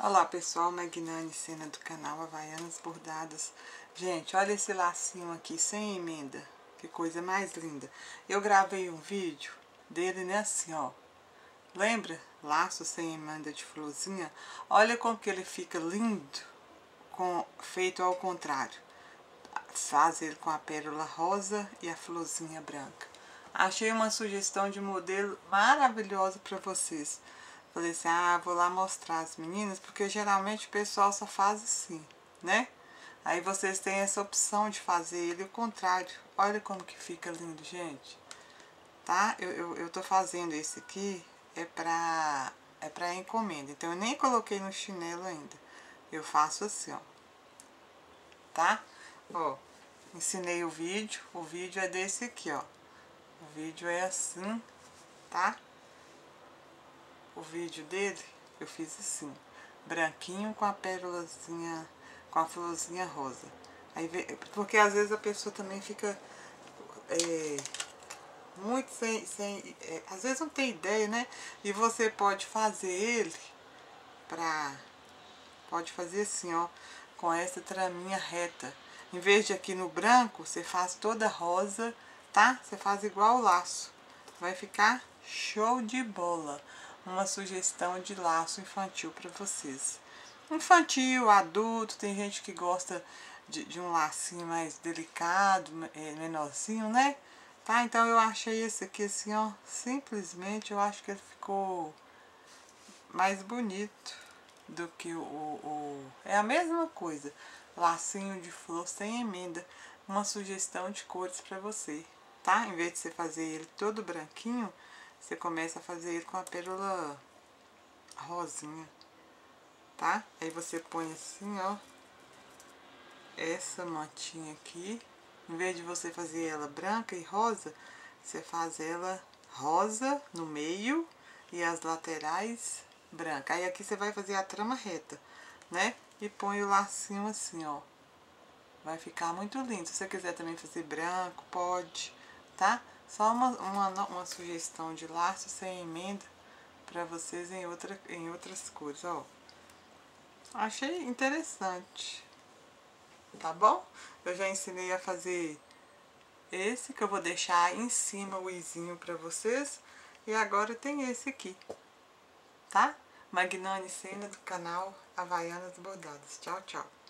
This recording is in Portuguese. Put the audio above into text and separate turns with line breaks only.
Olá pessoal, Magnane Sena do canal Havaianas Bordadas. Gente, olha esse lacinho aqui sem emenda, que coisa mais linda. Eu gravei um vídeo dele, né, assim, ó. Lembra? Laço sem emenda de florzinha. Olha como que ele fica lindo, feito ao contrário. Faz ele com a pérola rosa e a florzinha branca. Achei uma sugestão de modelo maravilhosa para vocês. Falei assim, vou lá mostrar as meninas, porque geralmente o pessoal só faz assim, né? Aí vocês têm essa opção de fazer ele o contrário. Olha como que fica lindo, gente. Tá? Eu tô fazendo esse aqui, é pra encomenda. Então eu nem coloquei no chinelo ainda. Eu faço assim, ó. Tá? Ó, ensinei o vídeo é desse aqui, ó. O vídeo é assim, tá? O vídeo dele eu fiz assim, branquinho com a pérolazinha, com a florzinha rosa. Aí, porque às vezes a pessoa também fica muito às vezes não tem ideia, né? E você pode fazer ele pode fazer assim, ó, com essa traminha reta. Em vez de aqui no branco, você faz toda rosa, tá? Você faz igual o laço. Vai ficar show de bola. Uma sugestão de laço infantil para vocês. Infantil, adulto, tem gente que gosta de um lacinho mais delicado, menorzinho, né? Tá? Então eu achei esse aqui assim, ó, simplesmente eu acho que ele ficou mais bonito do que é a mesma coisa, lacinho de flor sem emenda. Uma sugestão de cores para você, tá? Em vez de você fazer ele todo branquinho, você começa a fazer ele com a pérola rosinha, tá? Aí você põe assim, ó, essa mantinha aqui. Em vez de você fazer ela branca e rosa, você faz ela rosa no meio e as laterais branca. Aí aqui você vai fazer a trama reta, né? E põe o lacinho assim, ó. Vai ficar muito lindo. Se você quiser também fazer branco, pode, tá? Só uma sugestão de laço sem emenda para vocês em outras cores, ó. Achei interessante, tá bom? Eu já ensinei a fazer esse, que eu vou deixar em cima o izinho para vocês. E agora tem esse aqui, tá? Magnane Sena do canal Havaianas Bordadas. Tchau, tchau.